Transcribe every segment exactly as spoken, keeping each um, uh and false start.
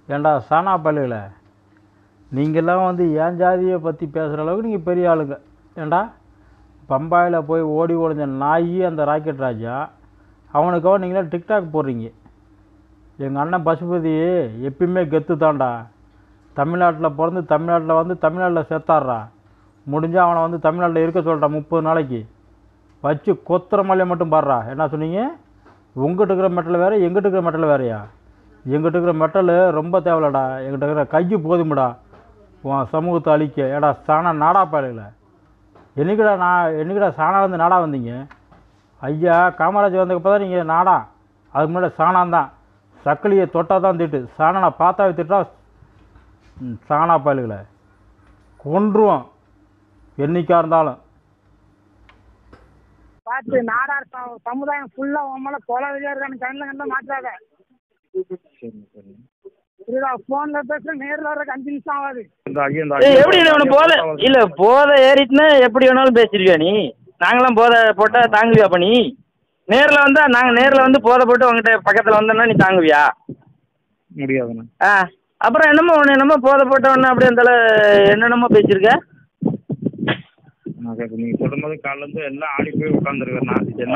ஏண்டா சானா பள்ளியில் நீங்கள்லாம் வந்து ஏன் ஜாதியை பற்றி பேசுகிற அளவுக்கு நீங்கள் பெரிய ஆளுங்க. ஏண்டா பம்பாயில் போய் ஓடி ஒழிஞ்ச நாயி அந்த ராக்கெட் ராஜா, அவனுக்காக நீங்களாம் டிக்டாக் போடுறீங்க. எங்கள் அண்ணன் பசுபதி எப்பயுமே கெத்து தான்டா. தமிழ்நாட்டில் பிறந்து தமிழ்நாட்டில் வந்து தமிழ்நாட்டில் செத்தாடுறா. முடிஞ்சால் அவனை வந்து தமிழ்நாட்டில் இருக்க சொல்கிறான் முப்பது நாளைக்கு வச்சு கொத்துற மலையை மட்டும் பாடுறா. என்ன சொன்னீங்க? உங்கள்கிட்ட இருக்கிற மெட்டல் வேறு, எங்கிட்ட இருக்கிற மெட்டல் வேறையா? எங்கிட்ட இருக்கிற மெட்டல் ரொம்ப தேவையில்லடா, எங்கிட்ட இருக்கிற கைக்கு போதும்டா உன் சமூகத்தை அழிக்க. ஏடா சாணா நாடா பாலையில் என்னைக்கிடா நான் என்னைக்கிடா சாணா வந்து நாடா வந்தீங்க? ஐயா காமராஜ் வந்ததுக்கப்புறம் தான் நீங்கள் நாடா. அதுக்கு முன்னாடி சாணாந்தான். சக்கிலியை தொட்டால் தான் திட்டு, சாணனை பார்த்தாவே திட்டா சாணா பாலுகளை கொன்றுவோம் என்னைக்கா இருந்தாலும். பார்த்து நாடார் சமுதாயம் ஃபுல்லா உன் கொலை வெளியா இருக்கான்னு கண்ணில் கண்ட மாற்றாத. போன்ல பேச நேரில் வர்றதுக்கு அஞ்சு நிமிஷம் ஆகாது. எப்படி போத இல்ல போதை ஏறிட்டுன்னா எப்படி வேணாலும் பேசிருவியா நீ? நாங்களாம் போதை போட்டா தாங்குவியா? பண்ணி நேரில் வந்தா நாங்க நேரில் வந்து போதை போட்டு உங்ககிட்ட பக்கத்துல வந்தோம்னா நீ தாங்குவியா? முடியாதுண்ணா. ஆ அப்புறம் என்னமோ ஒன்று என்னமோ போதை போட்டவொன்னே அப்படியே அந்த என்னென்னமோ பேசியிருக்க. நீங்க சொல்லும்போது காலைல இருந்து எல்லாம் ஆடி போய் உட்காந்துருக்கா.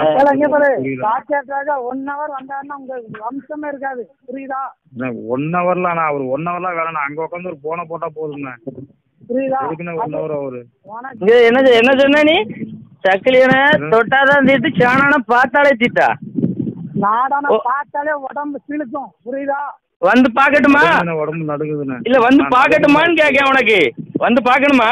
ஒன் ஹவர் வந்தாருன்னா உங்க வம்சமே இருக்காது. புரியுதா? ஒன் ஹவர்ல ஆனா அவர் ஒன் ஹவர்லாம் வேணாம், அங்க உட்காந்து ஒரு போனை போட்டா போதும்ண்ணே. புரியுதா? ஒன் ஹவர் அவரு என்ன என்ன சொன்ன நீ? சக்கிலியனை தொட்டாதான் தீட்டு, சாணான பார்த்தாலே தீட்டா. நாடான பார்த்தாலே உடம்பு சிலுக்கும். புரியுதா? வந்து பாக்கட்டுமா? உடம்பு நடுக்குதுண்ணே. இல்ல வந்து பாக்கட்டுமான்னு கேட்க. உனக்கு வந்து பாக்கணுமா?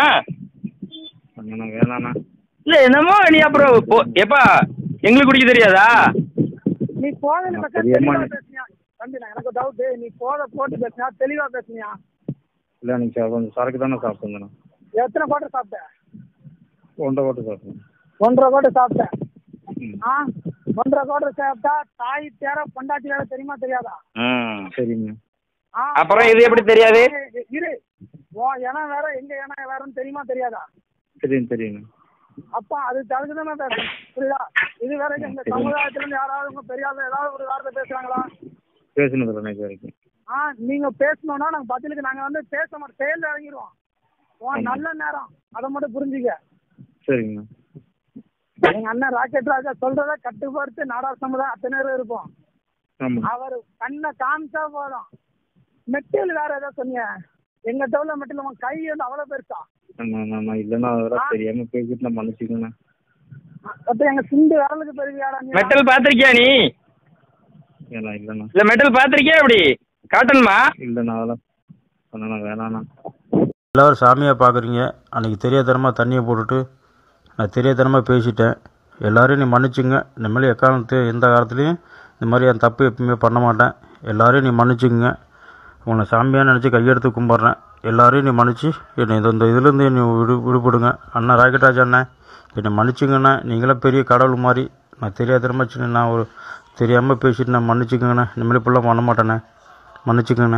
வேணாண்ணா. இல்ல என்னமோ நீ அப்புறம் எப்பா எங்களுக்கு குடிக்க தெரியாதா? நீ போதையில பேசுனியா? எனக்கு டவுட், நீ போதை போட்டு பேசுனியா தெளிவா பேசுனியா? இல்ல நீங்க கொஞ்சம் சரக்கு தானே சாப்பிட்டேன். எத்தனை கோட்டை சாப்பிட்டேன்? ஒன்றரை கோட்டை சாப்பிட்டேன். ஒன்றரை கோட்டை சாப்பிட்டேன். ஆ ஒன்றரை கோட்டை சாப்பிட்டா தாய் தேர பொண்டாட்டி வேற தெரியுமா தெரியாதா? சரிங்க. அப்புறம் இது எப்படி தெரியாது? இரு, ஏன்னா வேற எங்க ஏன்னா வேறன்னு தெரியுமா தெரியாதா? தெரியும் தெரியுங்க. அப்ப அது தகுதுதானே பேசணும். புரியுதா? இது வேற இந்த சமுதாயத்துல இருந்து யாராவது உங்க பெரியாத ஏதாவது ஒரு வார்த்தை பேசுறாங்களா? பேசணும் வரைக்கும். ஆ நீங்க பேசணும்னா நாங்க பதிலுக்கு நாங்க வந்து பேச மாட்டோம், செயல் இறங்கிடுவோம். நல்ல நேரம் அதை மட்டும் புரிஞ்சுக்க. சரிங்க. எங்க அண்ணன் ராக்கெட் ராஜா சொல்றத கட்டுப்படுத்தி நாடார் சமுதாயம் அத்தனை நேரம் இருப்போம். அவர் கண்ணை காமிச்சா போதும். மெட்டீரியல் வேற ஏதாவது சொன்னீங்க? எங்க டவுல மெட்டீரியல் உங்க கை வந்து அவ்வளவு பெருசா? இல்லன்னா தெரியாம பேசிட்டு நான் மன்னிச்சுக்கோங்க. எங்க சிந்து விரலுக்கு பெருவியாடா. மெட்டல் பாத்திருக்கியா நீ? இல்லண்ணா. இல்ல மெட்டல் பாத்திருக்கியா? எப்படி காட்டணுமா? இல்லண்ணா அதெல்லாம் வேணாண்ணா. எல்லாரும் சாமியாக பார்க்குறீங்க. அன்றைக்கி தெரியாதனமாக தண்ணியை போட்டுட்டு நான் தெரியாதனமாக பேசிட்டேன். எல்லோரையும் நீ மன்னிச்சுங்க. இனிமேல் எக்காரணத்து எந்த காலத்துலேயும் இந்த மாதிரி என் தப்பு எப்பவுமே பண்ண மாட்டேன். எல்லோரையும் நீ மன்னிச்சுங்க. உன்னை சாமியாக நினச்சி கையெடுத்து கும்பிட்றேன். எல்லோரையும் நீ மன்னிச்சு என்னை இது இந்த இதுலேருந்து நீ விடு விடுபடுங்க. அண்ணா ராக்கெட் ராஜா அண்ணன் என்னை மன்னிச்சுங்கண்ணா. நீங்களாம் பெரிய கடவுள் மாதிரி. நான் தெரியாதனமாக சின்ன நான் ஒரு தெரியாமல் பேசிட்டு நான் மன்னிச்சுக்கோங்கண்ணா. இனிமேல் இப்படிலாம் பண்ண மாட்டேண்ணே. மன்னிச்சுக்கோங்கண்ணா.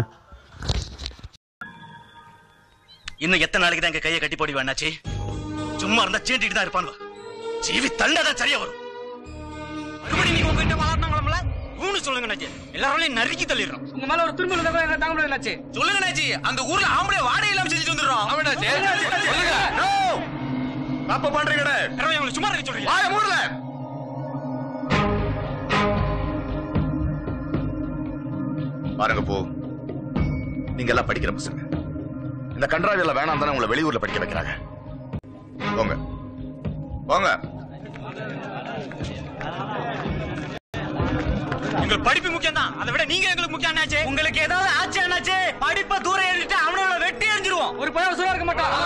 இன்னும் எத்தனை நாளைக்கு தான் எங்க கையை கட்டி போடி வேணாச்சு? சும்மா இருந்தா சீண்டிட்டு தான் இருப்பான். ஜீவி தண்டாதான் சரியா வரும். மறுபடியும் நீங்க உங்ககிட்ட மாறினாங்களா? ஊனு சொல்லுங்க நாச்சி. எல்லாரும் நறுக்கி தள்ளிடுறோம். உங்க மேல ஒரு திரும்ப இருந்தா என்ன தாங்க முடியாது நாச்சி. சொல்லுங்க நாச்சி. அந்த ஊர்ல ஆம்பளை வாடகை இல்லாம செஞ்சுட்டு வந்துடுறோம். ஆமாடா நாச்சி. சொல்லுங்க. நோ. தப்பு பண்றீங்கடா. அரவே உங்களுக்கு சும்மா இருக்க சொல்றீங்க. வாய மூடல. பாருங்க போ. நீங்க எல்லாம் படிக்கிற பசங்க. இந்த கன்றாவில வேணாம் தானே உங்களை வெளியூர்ல படிக்க வைக்கிறாங்க. போங்க போங்க. எங்களுக்கு படிப்பு முக்கியம் தான். அதை விட நீங்க எங்களுக்கு முக்கியம். உங்களுக்கு ஏதாவது ஆச்சு என்னாச்சு? படிப்பை தூரம் ஏறிட்டு அவனோட வெட்டி எறிஞ்சிருவோம். ஒரு பையன் சும்மா இருக்க மாட்டான்.